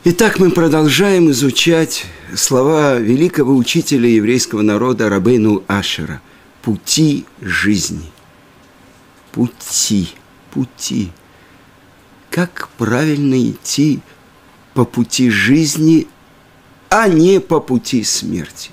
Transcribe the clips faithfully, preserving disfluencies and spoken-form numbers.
Итак, мы продолжаем изучать слова великого учителя еврейского народа Рабейну Ашера. Пути жизни. Пути, пути. Как правильно идти по пути жизни, а не по пути смерти.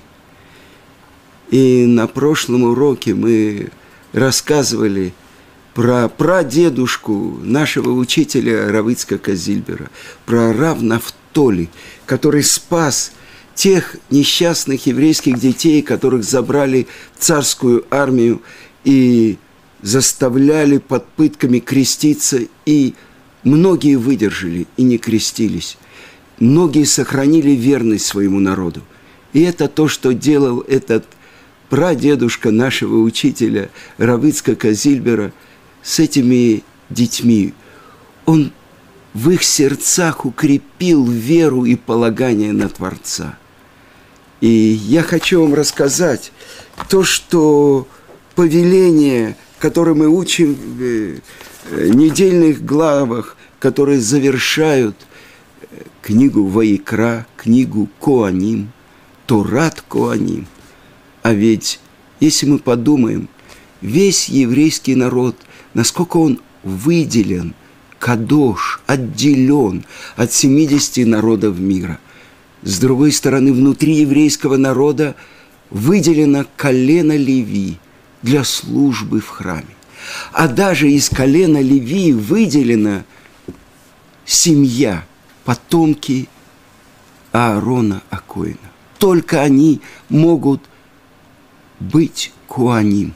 И на прошлом уроке мы рассказывали про прадедушку нашего учителя Рава Ицхака Зильбера, про Рав Нафтоли, который спас тех несчастных еврейских детей, которых забрали в царскую армию и заставляли под пытками креститься, и многие выдержали и не крестились. Многие сохранили верность своему народу. И это то, что делал этот прадедушка нашего учителя Рава Ицхака Зильбера с этими детьми. Он в их сердцах укрепил веру и полагание на Творца. И я хочу вам рассказать то, что повеление, которое мы учим в недельных главах, которые завершают книгу Ваикра, книгу Коаним, Торат Коаним. А ведь, если мы подумаем, весь еврейский народ, насколько он выделен, кадош, отделен от семидесяти народов мира. С другой стороны, внутри еврейского народа выделено колено Леви для службы в храме. А даже из колена Леви выделена семья, потомки Аарона Акоина. Только они могут быть коаним,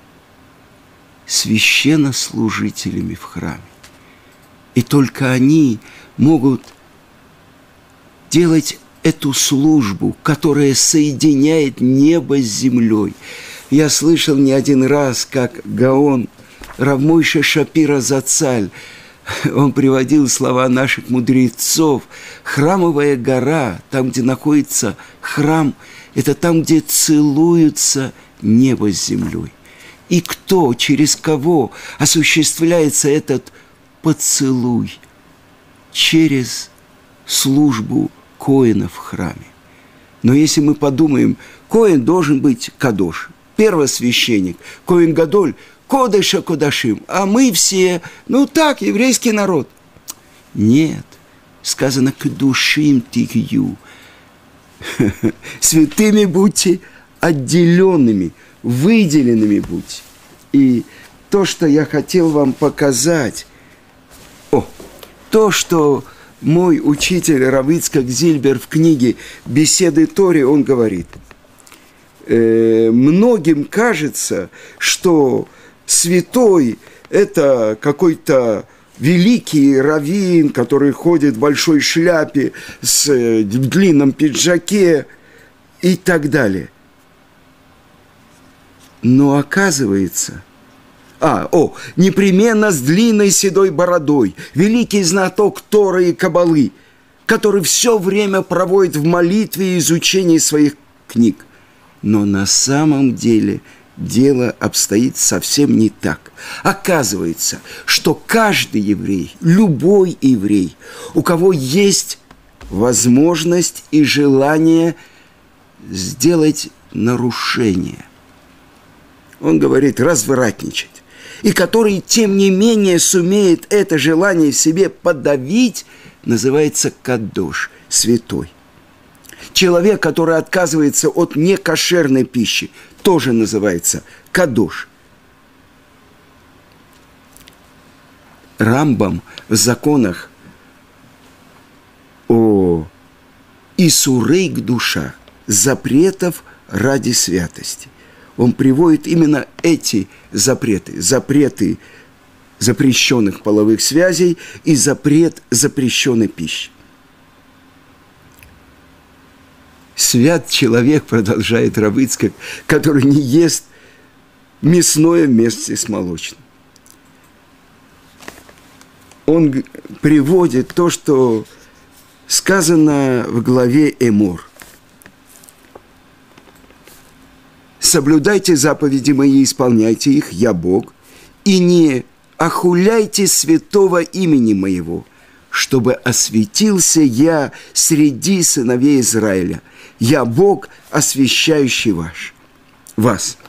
священнослужителями в храме. И только они могут делать эту службу, которая соединяет небо с землей. Я слышал не один раз, как Гаон Рав Мойше Шапира Зацаль, он приводил слова наших мудрецов. Храмовая гора, там, где находится храм, это там, где целуются небо с землей. И кто, через кого осуществляется этот поцелуй? Через службу коэна в храме. Но если мы подумаем, коэн должен быть кадош, первосвященник, коэн гадоль, кодеша кодашим, а мы все, ну так, еврейский народ. Нет, сказано кедушим тихью. Святыми будьте, отделенными, выделенными будьте. И то, что я хотел вам показать, о, то, что мой учитель Рав Ицхак Зильбер в книге «Беседы Тори», он говорит, э, многим кажется, что святой – это какой-то великий раввин, который ходит в большой шляпе, с, в длинном пиджаке и так далее. Но оказывается, а, о, непременно с длинной седой бородой, великий знаток Торы и Кабалы, который все время проводит в молитве и изучении своих книг. Но на самом деле дело обстоит совсем не так. Оказывается, что каждый еврей, любой еврей, у кого есть возможность и желание сделать нарушение, он говорит, развратничать, и который, тем не менее, сумеет это желание в себе подавить, называется кадош, святой. Человек, который отказывается от некошерной пищи, тоже называется кадош. Рамбам в законах о исурей к душа, запретов ради святости. Он приводит именно эти запреты. Запреты запрещенных половых связей и запрет запрещенной пищи. Свят человек, продолжает Рав Ицхак, который не ест мясное вместе с молочным. Он приводит то, что сказано в главе Эмор. «Соблюдайте заповеди мои, исполняйте их, я Бог, и не охуляйте святого имени моего, чтобы осветился я среди сыновей Израиля. Я Бог, освящающий ваш, вас.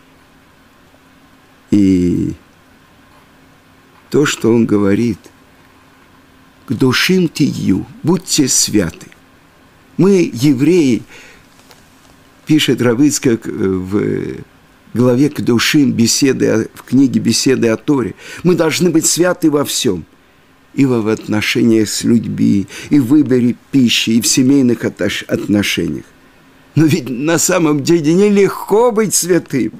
И то, что он говорит, к душим тию, будьте святы. Мы, евреи, пишет Рав Ицхак в главе к душим беседы, в книге «Беседы о Торе», мы должны быть святы во всем. И в отношениях с людьми, и в выборе пищи, и в семейных отношениях. Но ведь на самом деле нелегко быть святым.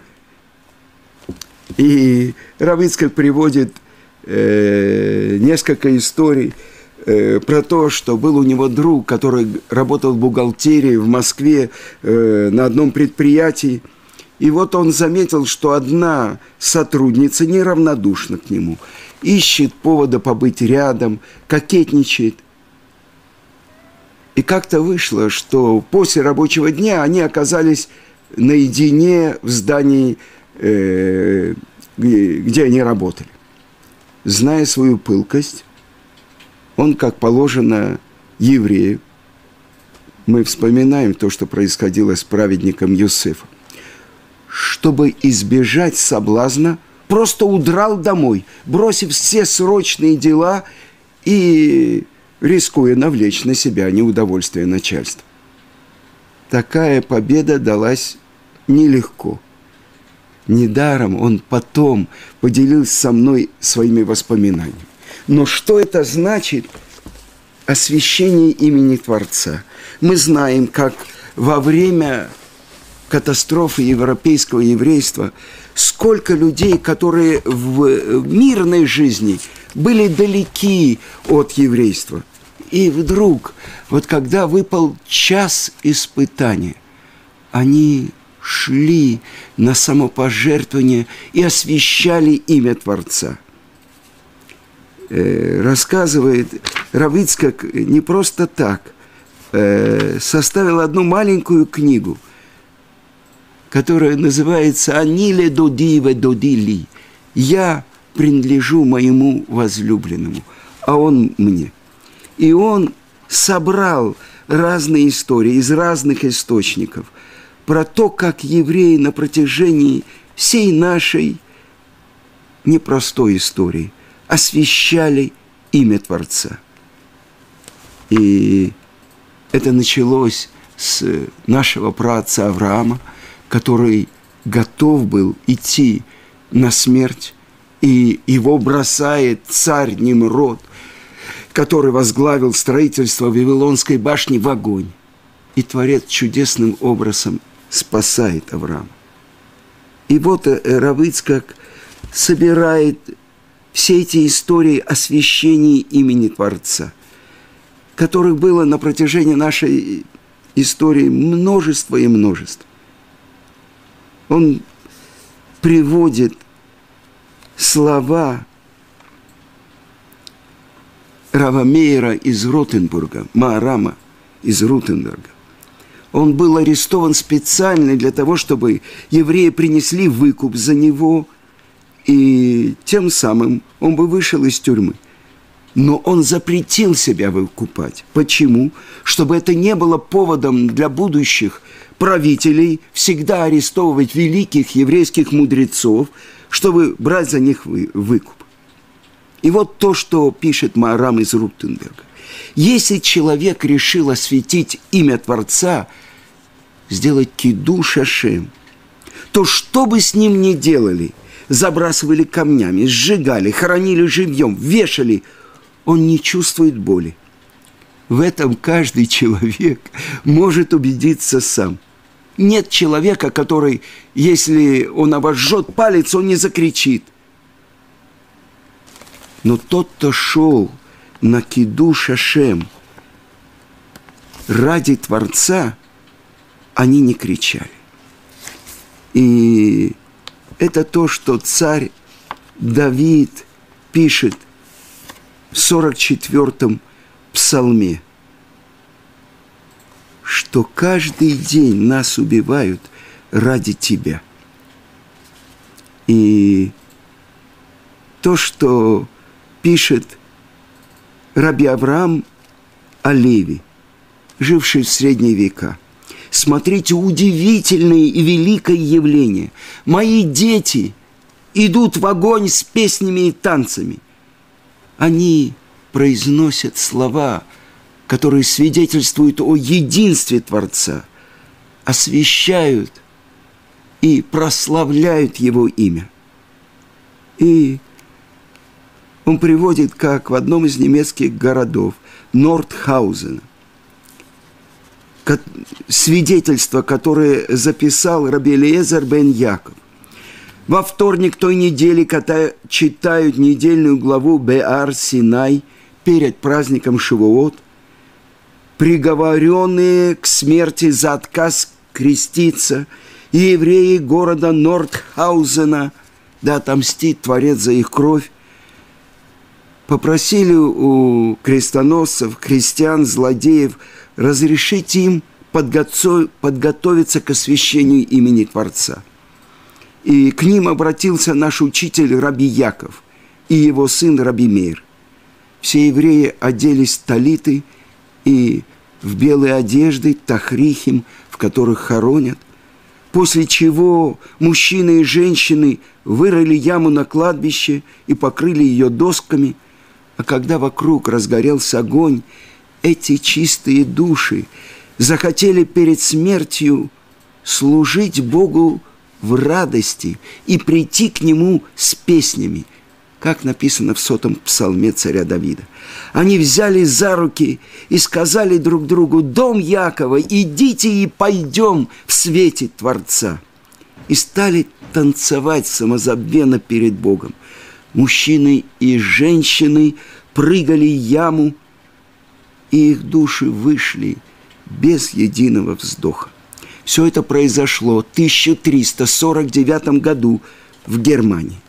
И Рав Ицхак приводит э, несколько историй э, про то, что был у него друг, который работал в бухгалтерии в Москве э, на одном предприятии. И вот он заметил, что одна сотрудница неравнодушна к нему, ищет повода побыть рядом, кокетничает. И как-то вышло, что после рабочего дня они оказались наедине в здании, э, где они работали. Зная свою пылкость, он, как положено еврею, мы вспоминаем то, что происходило с праведником Йосефом, чтобы избежать соблазна, просто удрал домой, бросив все срочные дела и рискуя навлечь на себя неудовольствие начальства. Такая победа далась нелегко. Недаром он потом поделился со мной своими воспоминаниями. Но что это значит? Освящение имени Творца. Мы знаем, как во время катастрофы европейского еврейства сколько людей, которые в мирной жизни были далеки от еврейства. И вдруг, вот когда выпал час испытания, они шли на самопожертвование и освящали имя Творца. Э, рассказывает Рав Ицхак не просто так, э, составил одну маленькую книгу, которая называется «Аниле додиве додили». «Я принадлежу моему возлюбленному, а он мне». И он собрал разные истории из разных источников про то, как евреи на протяжении всей нашей непростой истории освящали имя Творца. И это началось с нашего праотца Авраама, который готов был идти на смерть, и его бросает царь Нимрод, который возглавил строительство Вавилонской башни, в огонь. И Творец чудесным образом спасает Авраама. И вот Рав Ицхак собирает все эти истории освящения имени Творца, которых было на протяжении нашей истории множество и множество. Он приводит слова Рава Мейера из Ротенбурга, Маарама из Ротенбурга. Он был арестован специально для того, чтобы евреи принесли выкуп за него, и тем самым он бы вышел из тюрьмы. Но он запретил себя выкупать. Почему? Чтобы это не было поводом для будущих правителей всегда арестовывать великих еврейских мудрецов, чтобы брать за них выкуп. И вот то, что пишет Маарам из Ротенбурга. Если человек решил осветить имя Творца, сделать кидуш Ашем, то что бы с ним ни делали, забрасывали камнями, сжигали, хоронили живьем, вешали, он не чувствует боли. В этом каждый человек может убедиться сам. Нет человека, который, если он обожжет палец, он не закричит. Но тот, кто шел на кидуш Ашем ради Творца, они не кричали. И это то, что царь Давид пишет в сорок четвёртом псалме, что каждый день нас убивают ради тебя. И то, что пишет Раби Авраам Алеви, живший в средние века. Смотрите, удивительное и великое явление. Мои дети идут в огонь с песнями и танцами. Они произносят слова, которые свидетельствуют о единстве Творца, освящают и прославляют Его имя. И он приводит, как в одном из немецких городов, Нордхаузена, свидетельство, которое записал раби Элиэзер бен Яков. Во вторник той недели, когда читают недельную главу Беар Синай перед праздником Шивуот, приговоренные к смерти за отказ креститься, и евреи города Нордхаузена, да отомстит Творец за их кровь, попросили у крестоносцев, христиан, злодеев разрешить им подготов... подготовиться к освящению имени Творца. И к ним обратился наш учитель раби Яков и его сын раби Меир. Все евреи оделись в талиты и в белые одежды, тахрихим, в которых хоронят, после чего мужчины и женщины вырыли яму на кладбище и покрыли ее досками, а когда вокруг разгорелся огонь, эти чистые души захотели перед смертью служить Богу в радости и прийти к Нему с песнями, как написано в сотом псалме царя Давида. Они взяли за руки и сказали друг другу: «Дом Якова, идите и пойдем в свете Творца». И стали танцевать самозабвенно перед Богом. Мужчины и женщины прыгали в яму, и их души вышли без единого вздоха. Все это произошло в тысяча триста сорок девятом году в Германии.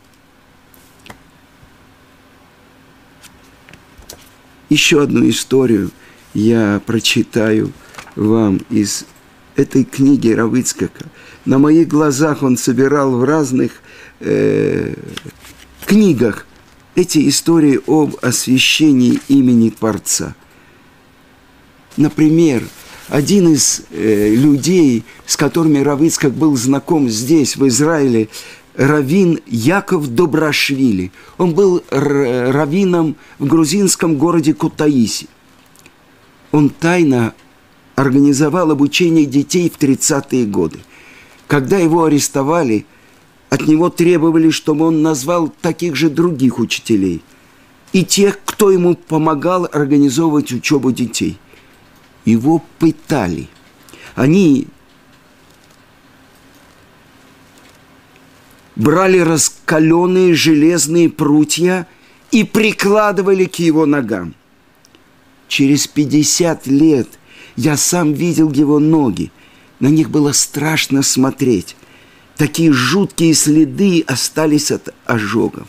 Еще одну историю я прочитаю вам из этой книги Рав Ицхака. На моих глазах он собирал в разных э, книгах эти истории об освящении имени Творца. Например, один из э, людей, с которыми Рав Ицхак был знаком здесь, в Израиле, раввин Яков Добрашвили. Он был раввином в грузинском городе Кутаиси. Он тайно организовал обучение детей в тридцатые годы. Когда его арестовали, от него требовали, чтобы он назвал таких же других учителей и тех, кто ему помогал организовывать учебу детей. Его пытали. Они брали раскаленные железные прутья и прикладывали к его ногам. Через пятьдесят лет я сам видел его ноги. На них было страшно смотреть. Такие жуткие следы остались от ожогов.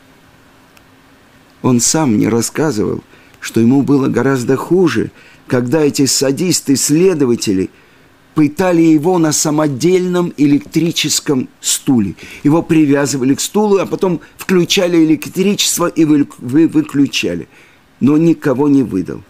Он сам мне рассказывал, что ему было гораздо хуже, когда эти садисты-следователи пытали его на самодельном электрическом стуле. Его привязывали к стулу, а потом включали электричество и вы, вы выключали. Но никого не выдал.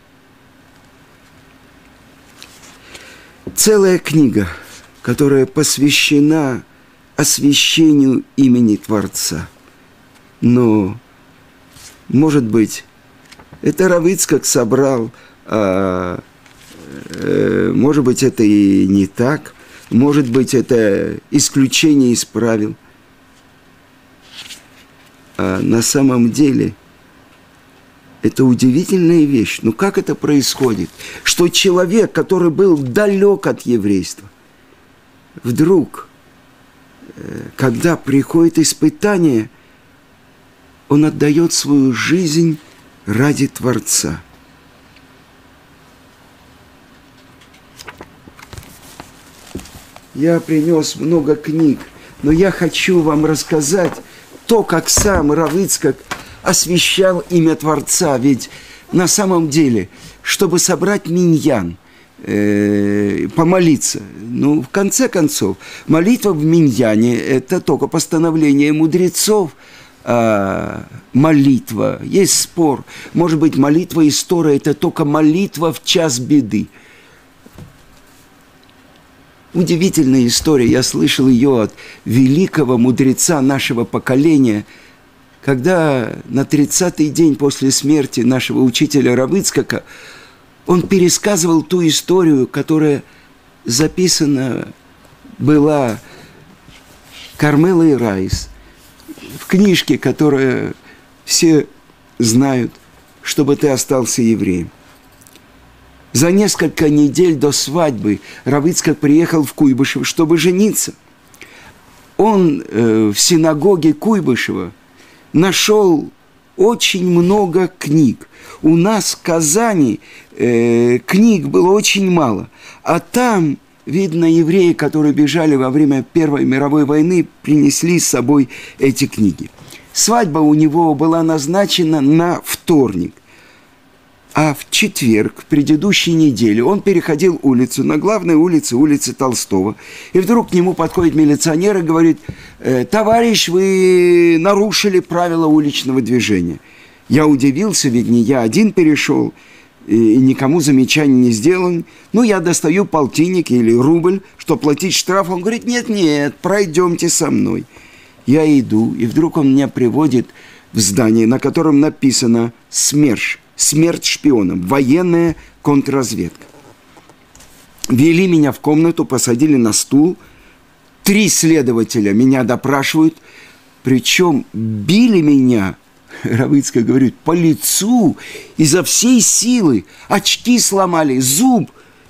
Целая книга, которая посвящена освящению имени Творца. Но, может быть, это Рав Ицхак собрал, а, э, может быть, это и не так, может быть, это исключение из правил. А на самом деле это удивительная вещь. Ну как это происходит? Что человек, который был далек от еврейства, вдруг, когда приходит испытание, он отдает свою жизнь ради Творца. Я принес много книг, но я хочу вам рассказать то, как сам Рав Ицхак освящал имя Творца. Ведь на самом деле, чтобы собрать миньян, э, помолиться, ну, в конце концов, молитва в миньяне – это только постановление мудрецов, а молитва. Есть спор. Может быть, молитва и Тора – это только молитва в час беды. Удивительная история. Я слышал ее от великого мудреца нашего поколения, когда на тридцатый день после смерти нашего учителя Рав Ицхака он пересказывал ту историю, которая записана была Кармела и Райс в книжке, которую все знают, чтобы ты остался евреем. За несколько недель до свадьбы Рав Ицхак приехал в Куйбышев, чтобы жениться. Он э, в синагоге Куйбышева нашел очень много книг. У нас в Казани э, книг было очень мало, а там, видно, евреи, которые бежали во время Первой мировой войны, принесли с собой эти книги. Свадьба у него была назначена на вторник. А в четверг, в предыдущей неделе, он переходил улицу, на главной улице, улице Толстого, и вдруг к нему подходит милиционер и говорит: «Товарищ, вы нарушили правила уличного движения». Я удивился, ведь не я один перешел, и никому замечаний не сделан. Ну, я достаю полтинник или рубль, чтобы платить штраф. Он говорит: «Нет-нет, пройдемте со мной». Я иду, и вдруг он меня приводит в здание, на котором написано «СМЕРШ». Смерть шпионам, военная контрразведка. Вели меня в комнату, посадили на стул. Три следователя меня допрашивают. Причем били меня, Рав Ицхак говорит, по лицу изо всей силы. Очки сломали, зуб.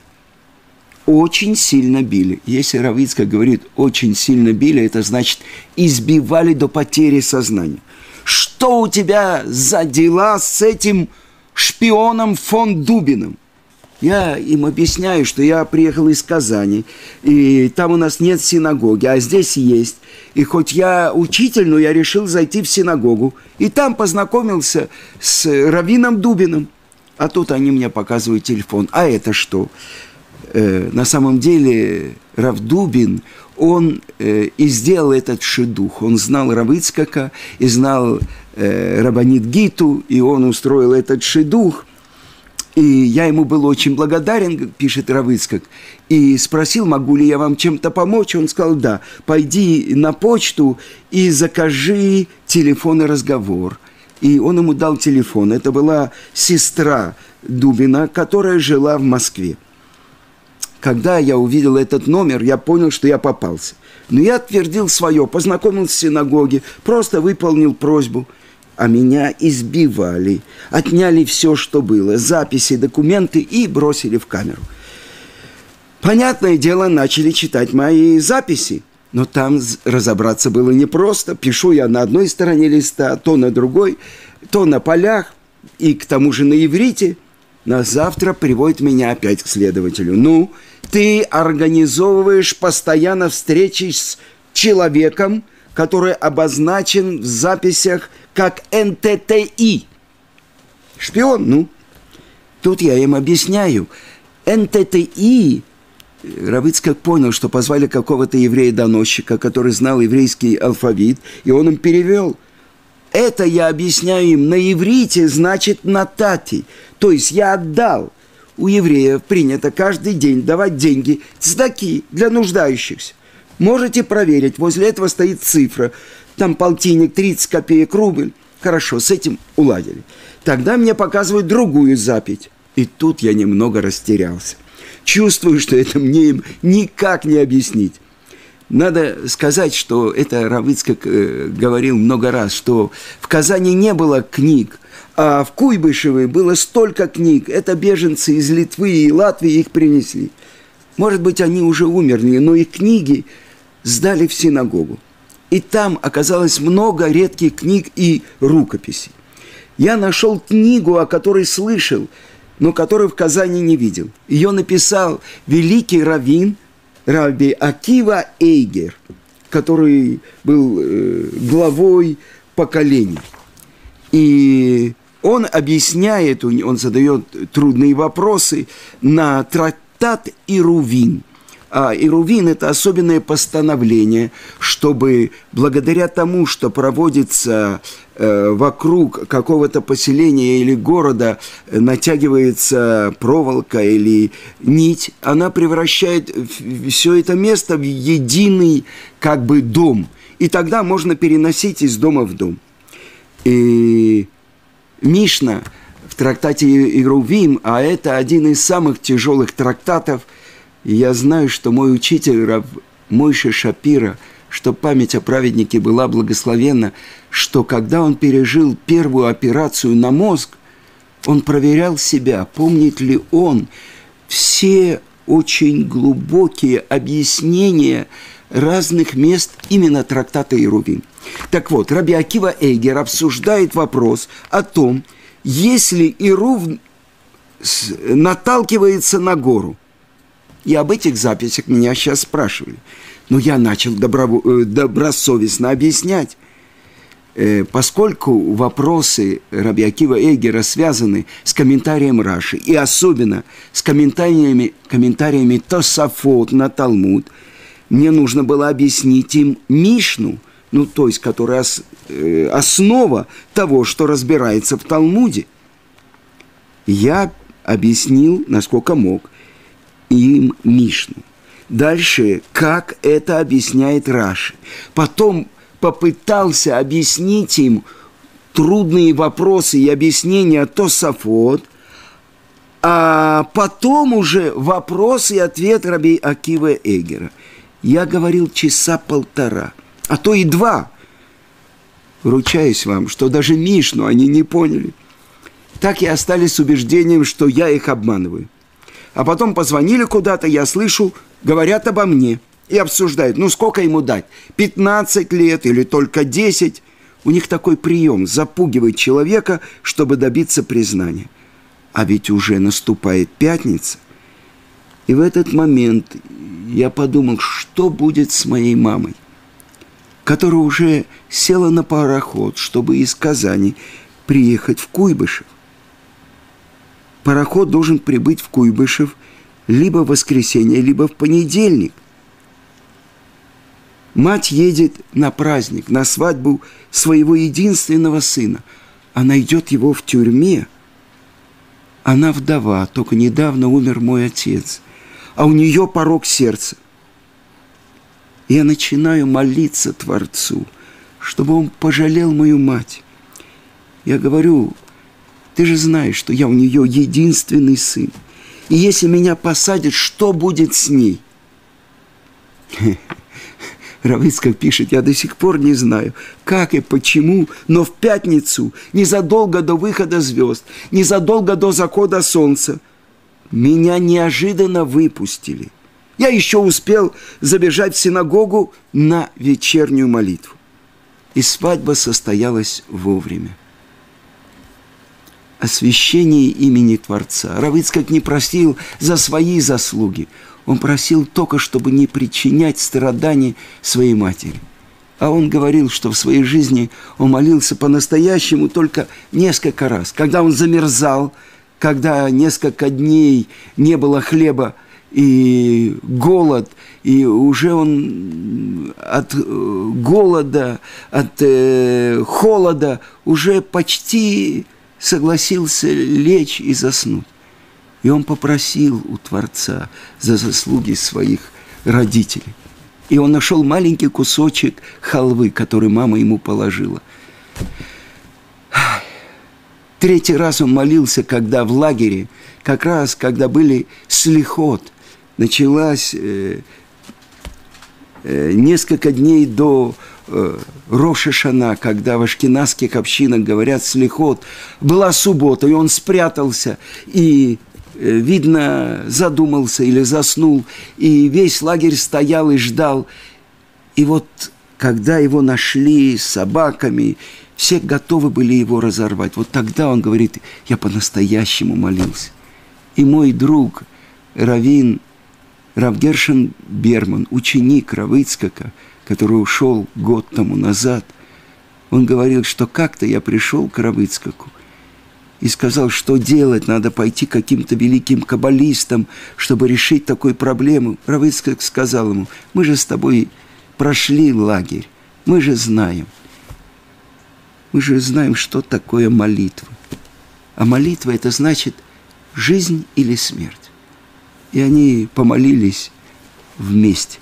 Очень сильно били. Если Рав Ицхак говорит, очень сильно били, это значит, избивали до потери сознания. Что у тебя за дела с этим шпионом фон Дубиным? Я им объясняю, что я приехал из Казани, и там у нас нет синагоги, а здесь есть. И хоть я учитель, но я решил зайти в синагогу, и там познакомился с раввином Дубиным. А тут они мне показывают телефон. А это что? Э, на самом деле Рав Дубин, он э, и сделал этот шидух. Он знал Рав Ицхака и знал э, Рабанит Гиту, и он устроил этот шидух. И я ему был очень благодарен, пишет Рав Ицхак, и спросил, могу ли я вам чем-то помочь. Он сказал: да, пойди на почту и закажи телефонный разговор. И он ему дал телефон. Это была сестра Дубина, которая жила в Москве. Когда я увидел этот номер, я понял, что я попался. Но я отвердил свое, познакомился в синагоге, просто выполнил просьбу. А меня избивали, отняли все, что было, записи, документы, и бросили в камеру. Понятное дело, начали читать мои записи. Но там разобраться было непросто. Пишу я на одной стороне листа, то на другой, то на полях, и к тому же на иврите. На завтра приводит меня опять к следователю. Ну, ты организовываешь постоянно встречи с человеком, который обозначен в записях как эн тэ тэ и. Шпион, ну. Тут я им объясняю. эн тэ тэ и, Рав Ицхак понял, что позвали какого-то еврея-доносчика, который знал еврейский алфавит, и он им перевел. Это я объясняю им на иврите, значит натати. То есть я отдал. У евреев принято каждый день давать деньги, цдаки для нуждающихся. Можете проверить, возле этого стоит цифра. Там полтинник, тридцать копеек, рубль. Хорошо, с этим уладили. Тогда мне показывают другую запись. И тут я немного растерялся. Чувствую, что это мне им никак не объяснить. Надо сказать, что это Рав Ицхак э, говорил много раз, что в Казани не было книг, а в Куйбышеве было столько книг. Это беженцы из Литвы и Латвии их принесли. Может быть, они уже умерли, но их книги сдали в синагогу. И там оказалось много редких книг и рукописей. Я нашел книгу, о которой слышал, но которую в Казани не видел. Ее написал великий раввин Рабби Акива Эйгер, который был э, главой поколения. И он объясняет, он задает трудные вопросы на трактат Ирувин. А Ирувин – это особенное постановление, чтобы благодаря тому, что проводится э, вокруг какого-то поселения или города, э, натягивается проволока или нить, она превращает все это место в единый как бы дом. И тогда можно переносить из дома в дом. И Мишна в трактате Ирувим, а это один из самых тяжелых трактатов. И я знаю, что мой учитель Рав Мойше Шапира, что память о праведнике была благословенна, что когда он пережил первую операцию на мозг, он проверял себя, помнит ли он все очень глубокие объяснения разных мест именно трактата Ирувим. Так вот, Раби Акива Эйгер обсуждает вопрос о том, если Ирув наталкивается на гору. И об этих записях меня сейчас спрашивали. Но я начал добро, добросовестно объяснять. Поскольку вопросы Раби Акива Эйгера связаны с комментарием Раши, и особенно с комментариями, комментариями Тосафот на Талмуд, мне нужно было объяснить им Мишну, ну, то есть, которая основа того, что разбирается в Талмуде. Я объяснил, насколько мог, им Мишну. Дальше, как это объясняет Раши. Потом попытался объяснить им трудные вопросы и объяснения Тосафот, а потом уже вопрос и ответ Раби Акива Эйгера. Я говорил часа полтора, а то и два. Ручаюсь вам, что даже Мишну они не поняли. Так и остались с убеждением, что я их обманываю. А потом позвонили куда-то, я слышу, говорят обо мне и обсуждают, ну сколько ему дать, пятнадцать лет или только десять. У них такой прием запугивать человека, чтобы добиться признания. А ведь уже наступает пятница. И в этот момент я подумал, что будет с моей мамой, которая уже села на пароход, чтобы из Казани приехать в Куйбышев. Пароход должен прибыть в Куйбышев либо в воскресенье, либо в понедельник. Мать едет на праздник, на свадьбу своего единственного сына. Она идет его в тюрьме. Она вдова, только недавно умер мой отец, а у нее порок сердца. Я начинаю молиться Творцу, чтобы он пожалел мою мать. Я говорю, ты же знаешь, что я у нее единственный сын. И если меня посадят, что будет с ней? Рав Ицхак пишет, я до сих пор не знаю, как и почему, но в пятницу, незадолго до выхода звезд, незадолго до захода солнца, меня неожиданно выпустили. Я еще успел забежать в синагогу на вечернюю молитву. И свадьба состоялась вовремя. Освящение имени Творца. Рав Ицхак не просил за свои заслуги. Он просил только, чтобы не причинять страданий своей матери. А он говорил, что в своей жизни он молился по-настоящему только несколько раз. Когда он замерзал, когда несколько дней не было хлеба, и голод, и уже он от голода, от э, холода уже почти согласился лечь и заснуть. И он попросил у Творца за заслуги своих родителей. И он нашел маленький кусочек халвы, который мама ему положила. Третий раз он молился, когда в лагере, как раз когда были слихот, началась э, э, несколько дней до э, Рош ха-Шана, когда в ашкеназских общинах говорят слихот, была суббота, и он спрятался, и, э, видно, задумался или заснул, и весь лагерь стоял и ждал. И вот, когда его нашли с собаками, все готовы были его разорвать. Вот тогда он говорит, я по-настоящему молился. И мой друг, раввин Рав Гершон Берман, ученик Рава Ицхака, который ушел год тому назад, он говорил, что как-то я пришел к Раву Ицхаку, и сказал, что делать, надо пойти к каким-то великим каббалистам, чтобы решить такую проблему. Рав Ицхак сказал ему: мы же с тобой прошли лагерь, мы же знаем. Мы же знаем, что такое молитва. А молитва – это значит жизнь или смерть. И они помолились вместе.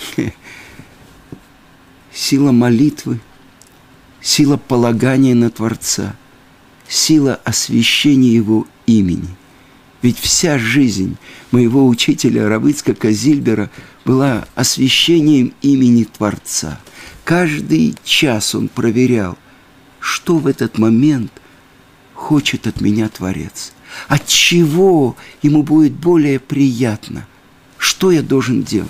Сила молитвы, сила полагания на Творца, сила освящения Его имени. Ведь вся жизнь моего учителя Рава Ицхака Зильбера была освящением имени Творца. Каждый час он проверял, что в этот момент хочет от меня Творец, от чего ему будет более приятно, что я должен делать.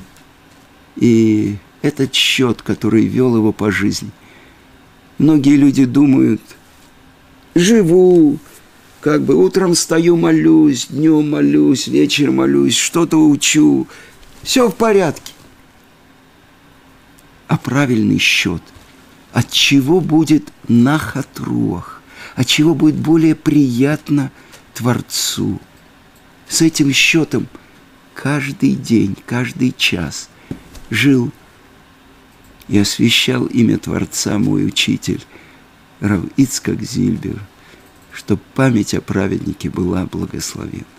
И этот счет, который вел его по жизни. Многие люди думают: живу, как бы утром встаю, молюсь, днем молюсь, вечером молюсь, что-то учу, все в порядке. А правильный счет, от чего будет нахат руах, от чего будет более приятно Творцу. С этим счетом каждый день, каждый час жил и освящал имя Творца мой учитель Рав Ицхак Зильбер, чтобы память о праведнике была благословена.